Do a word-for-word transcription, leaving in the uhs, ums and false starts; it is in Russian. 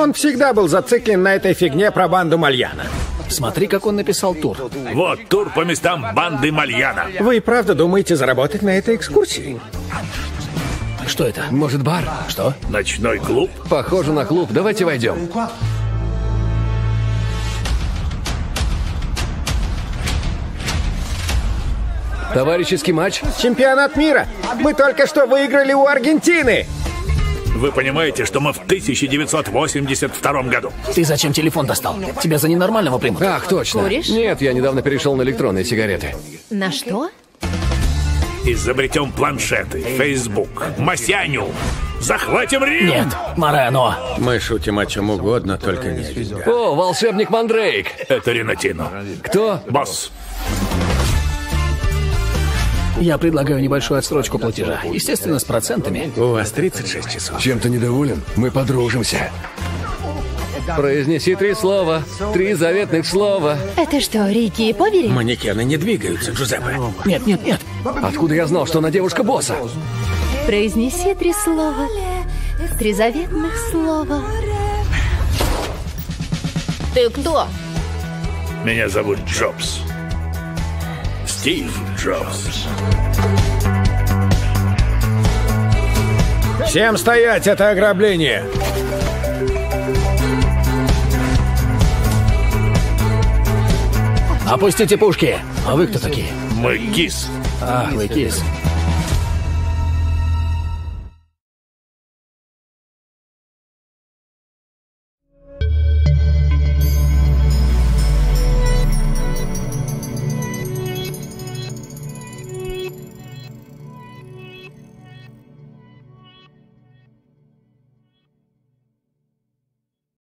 Он всегда был зациклен на этой фигне про банду Мальяна. Смотри, как он написал тур. Вот тур по местам банды Мальяна. Вы и правда думаете заработать на этой экскурсии? Что это? Может, бар? Что? Ночной клуб? Похоже на клуб. Давайте войдем. Товарищеский матч? Чемпионат мира! Мы только что выиграли у Аргентины! Вы понимаете, что мы в тысяча девятьсот восемьдесят втором году? Ты зачем телефон достал? Тебя за ненормального примут. Ах, точно. Куришь? Нет, я недавно перешел на электронные сигареты. На что? Изобретем планшеты, Facebook, Масяню. Захватим Рим! Нет, Морено. Мы шутим о чем угодно, только не о деньгах. О, волшебник Мандрейк. Это Ренатино. Кто? Босс. Я предлагаю небольшую отсрочку платежа. Естественно, с процентами. У вас тридцать шесть часов. Чем ты недоволен? Мы подружимся. Произнеси три слова. Три заветных слова. Это что, Рики и Повери? Манекены не двигаются, Джузеппе. Нет, нет, нет. Откуда я знал, что она девушка босса? Произнеси три слова. Три заветных слова. Ты кто? Меня зовут Джобс. Стив Джобс. Всем стоять, это ограбление! Опустите пушки. А вы кто такие? Мы КИС. А, вы кис.